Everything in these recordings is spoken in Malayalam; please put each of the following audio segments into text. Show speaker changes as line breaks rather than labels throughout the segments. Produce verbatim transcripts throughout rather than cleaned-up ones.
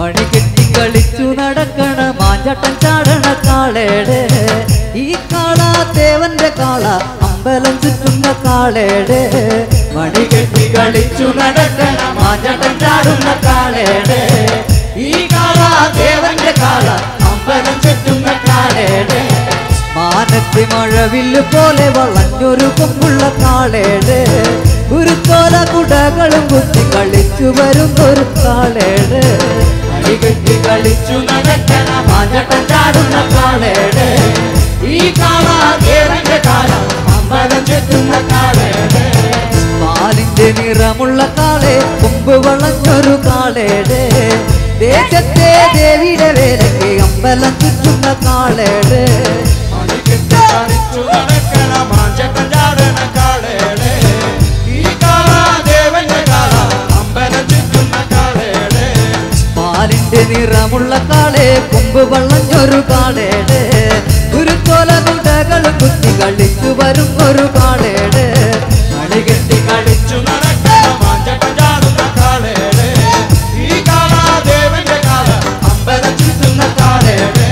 മണി കെട്ടി കളിച്ചു നടക്കണ മാഞ്ചട്ടൻ ചാടണ കാളേടെ ഈ കാള ദേവന്റെ കാള അമ്പലം ചുറ്റുന്ന കാളേടെ മണി കെട്ടി കളിച്ചു നടക്കണ മാഞ്ചട്ടൻ ചാടുന്ന കാളേടെ ഈ കാള ദേവന്റെ കാള അമ്പലം ചുറ്റുന്ന കാളേടെ മാനത്തെ മഴവില്ല് പോലെ വളഞ്ഞൊരു കൊമ്പുള്ള കാളേടെ കുരുത്തോല കുടകളും കുത്തി കളിച്ചു വരുന്നൊരു കാളേടെ മണി കെട്ടി കളിച്ചു നടക്കണ മാഞ്ചട്ടൻ ചാടുന്ന കാളേടെ ഈ കാള ദേവന്റെ കാള അമ്പലം ചുറ്റുന്ന കാളേടെ പാലിന്റെ നിറമുള്ള കാളെ കൊമ്പ് വളഞ്ഞൊരു കാളേടെ ദേശത്തെ ദേവിയുടെ വേലയ്ക്ക് അമ്പലം ചുറ്റുന്ന കാളേടെ മണി കെട്ടി കളിച്ചു നടക്കണ മാഞ്ചട്ടൻ ചാടുന്ന കാളേടെ ഈ കാള ദേവന്റെ കാള അമ്പലം ചുറ്റുന്ന കാളേടെ പാലിന്റെ നിറമുള്ള കാളെ കൊമ്പ് വളഞ്ഞൊരു കാളേടെ കുരുത്തോല കുടകളും കുത്തി കളിച്ചു വരും ഒരു കാളേടെ മണി കെട്ടി കളിച്ചു നടക്കണ മാഞ്ചട്ടൻ ചാടുന്ന കാളേടെ ഈ കാള ദേവന്റെ കാള അമ്പലം ചുറ്റുന്ന കാളേടെ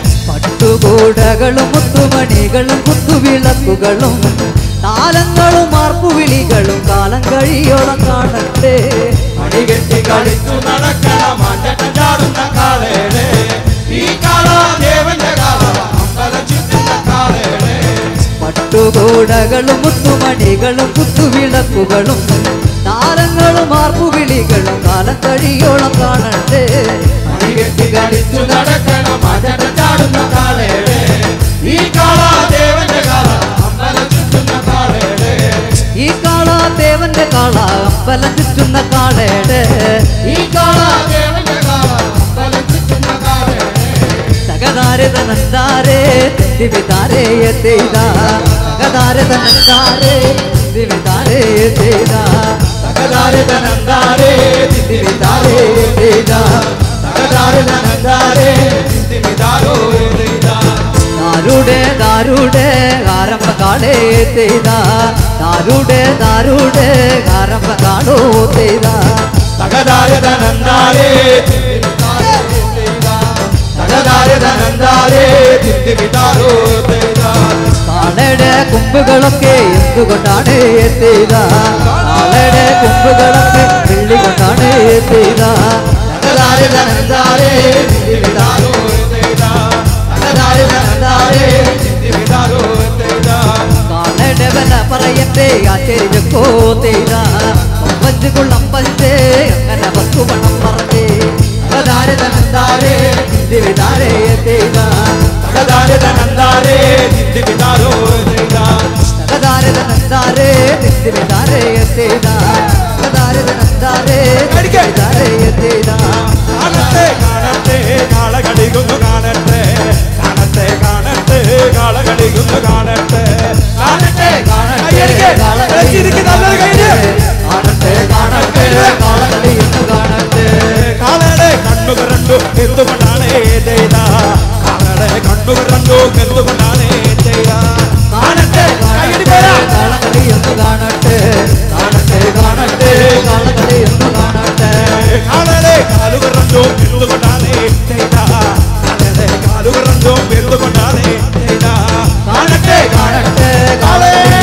പട്ടുകൂടകളും മുത്തുമണികളും കുത്തുവിളക്കുകളും താലങ്ങളും മാർപ്പുവിളികളും കാലം കഴിയോളം കാണട്ടെ മണി കെട്ടി കളിച്ചു നടക്കണ മാഞ്ചട്ടൻ ചാടുന്ന കാളേടെ ഈ കാള ദേവന്റെ കാള അമ്പലം ചുറ്റുന്ന കാളേടെ പട്ടുകൂടകളും മുത്തുമണികളും കുത്തുവിളക്കുകളും താരങ്ങളും മാർപ്പുവിളികളും കാലം കഴിയോളം കാണട്ടെ മണി കെട്ടി കളിച്ചു നടക്കണ മാഞ്ചട്ടൻ ചാടുന്ന കാളേടെ ഈ കാള ദേവന്റെ കാള അമ്പലം ചുറ്റുന്ന കാളേടെ ഈ കാള ദേവന്റെ കാള അമ്പലം ചുറ്റുന്ന കാളേടെ ഈ കാള ദേവന്റെ കാള അമ്പലം ചുറ്റുന്ന കാളേടെ തകതാരെ തനന്താരെ ദിവിതാരെ എത്തേതാ തകതാരെ തനന്താരെ ദിവിതാരെ എത്തേതാ തകതാരെ തനന്താരെ ദിവിതാരെ എത്തേതാ തകതാരെ തനന്താരെ ദിവിതാരോ എത്തേതാ ദാരുടെ ദാരുടെ ആരംഭ കാളേ എത്തേതാ ദാരുടെ ദാരുടെ ആരംഭ കാളോ എത്തേതാ തകതാരെ തനന്താരെ ദിവിതാരെ എത്തേതാ തകതാരെ തനന്താരെ ദിവിതാരോ എത്തേതാ കാളയുടെ കൊമ്പുകളൊക്കെ എന്തുകൊണ്ടാണ് എത്തിയതാ കാളയുടെ കൊമ്പുകളൊക്കെ വെള്ളി കൊണ്ടാണ് എത്തിയതാ തകതാരെ തനന്താരെ ദിവിതാരോ എത്തേതാ തകതാരെ തനന്താരെ ദിവിതാരോ എത്തേതാ കാളയുടെ വില പറയട്ടെ ആചരിച്ചോ തേതാ പഞ്ച് കൊള്ളം പഞ്ചേ അങ്ങനെ വസ്തു പണം പറഞ്ഞേ തകതാരെ തനന്താരെ ദിവിതാരെ എത്തേതാ തകതാരെ തനന്താരെ ദിവിതാരോ എത്തേതാ തകതാരെ തനന്താരെ ദിവിതാരെ എത്തേതാ തകതാരെ തനന്താരെ ദിവിതാരെ എത്തേതാ
കാണട്ടെ കാണട്ടെ കാള കളിക്കുന്നു കാണട്ടെ കാണട്ടെ കാണട്ടെ കാള കളിക്കുന്നു കാണട്ടെ കാണട്ടെ
കാണട്ടെ കാള കാണട്ടെ കാണട്ടെ കാള കളിക്കുന്നു കാണട്ടെ
കാളയുടെ കണ്ണുകൾ രണ്ടു എന്തുകൊണ്ടാണ് ചെയ്താ കാളയുടെ കണ്ണുകൾ രണ്ടു എന്തുകൊണ്ടാണ് ചെയ്താ
കാണട്ടെ കാള കളിക്കുന്നു കാണട്ടെ കാണട്ടെ കാണട്ടെ കാള കളിക്കുന്നു കാണട്ടെ
കാളയുടെ കാലുകൾ രണ്ടും എന്തുകൊണ്ടാണ് ചെയ്താ കാളയുടെ കാലുകൾ രണ്ടും എന്തുകൊണ്ടാണ് ചെയ്താ
കാണട്ടെ കാണട്ടെ കാള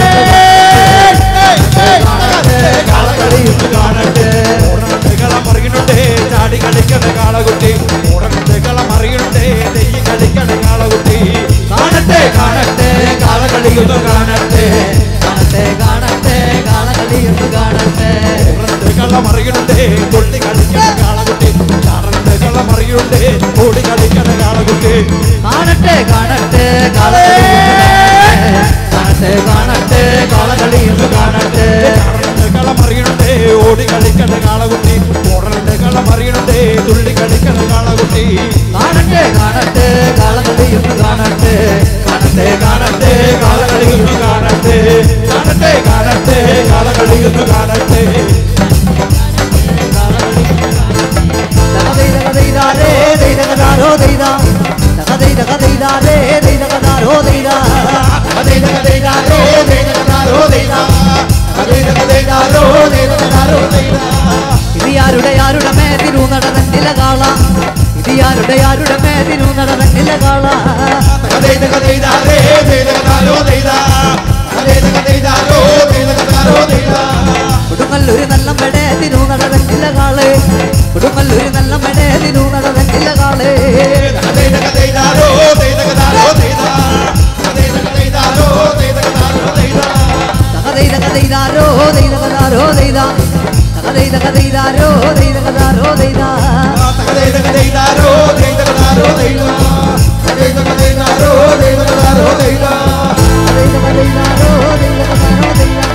കാള കളിക്കുന്നു കാണട്ടെ
മറിയുന്നുണ്ട് ചാടി കളിക്കണ കാളകുട്ടി കളം മറിയുന്നുണ്ട് നെയ്യ് കളിക്കണ കാളകുട്ടി
കാണട്ടെ കാണട്ടെ കാള കളിക്കുന്നു കാണട്ടെ കാണട്ടെ കാണട്ടെ കാള കളിക്കുന്നു കാണട്ടെ
കള്ളം മറിയുന്നുണ്ട് കൊള്ളി കളിക്കണ കാളകുട്ടി ചാറന്റെ കള്ളം മറിയുന്നുണ്ട് ഓടി കളിക്കണ കാളകുട്ടി
കാണട്ടെ കാണട്ടെ കാള കാണട്ടെ കാണട്ടെ കാള കളിക്കുന്നു കാണട്ടെ
കള്ളം മറിയുന്നുണ്ട് ഓടി കളിക്കണ കാളകുട്ടി ഓടലിന്റെ കള്ളം മറിയുന്നുണ്ട് തുള്ളി കളിക്കണ കാളകുട്ടി
കാണട്ടെ കാണട്ടെ കാള കളിക്കുന്നു കാണട്ടെ കാണട്ടെ കാണട്ടെ കാള കളിക്കുന്നു കാണട്ടെ
കാണട്ടെ കാണട്ടെ കാള കളിക്കുന്നു കാണട്ടെ
ഇത് ആരുടെ ആരുടെ മേതിരു നടന്നില്ല കാള ദൈതാരോ ദൈതകദാരോ ദൈതാ
ദൈതാരോ ദൈതകദാരോ ദൈതാ ദൈതകദാരോ ദൈതകദാരോ ദൈതാ
ദൈതകദാരോ ദൈതകദാരോ ദൈതാ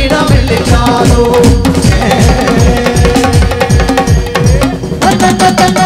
இடமில்லையாரோ